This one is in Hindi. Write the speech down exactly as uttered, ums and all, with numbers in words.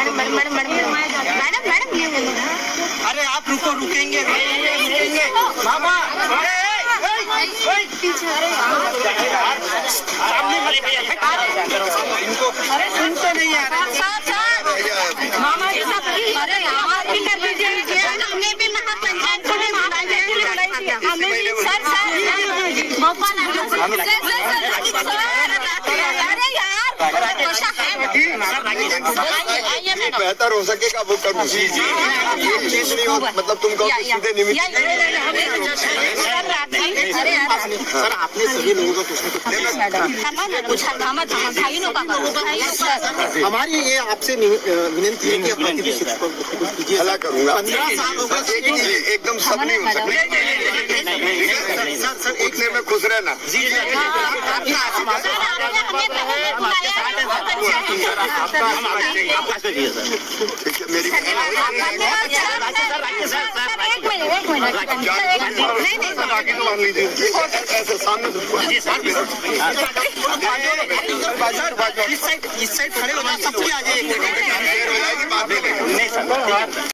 Madam madam madam madam madam अरे आप रुको, रुकेंगे रुकेंगे मामा। इनको अरे सुन तो नहीं आ रहे मामा जी साहब, अरे आप भी कर दीजिए, हमने भी महापंचायत को हमने सर सर मौका ना अरे यार बेहतर हो सकेगा वो करूँ। जी जी मतलब तुम कहो सीधे निमित्त। सर आपने सभी लोगों को कुछ हमारी ये आपसे विनती है कि प्रतिनिधि शिक्षकों को कीजिए। भला करूंगा, पंद्रह साल हो गए एकदम सब नहीं हो सकते। सर सर एक देर में खुश रहना। जी मेरी मान लीजिए ऐसे सामने इस साइड इस साइड खड़े हो जाए, सबकी आ जाए।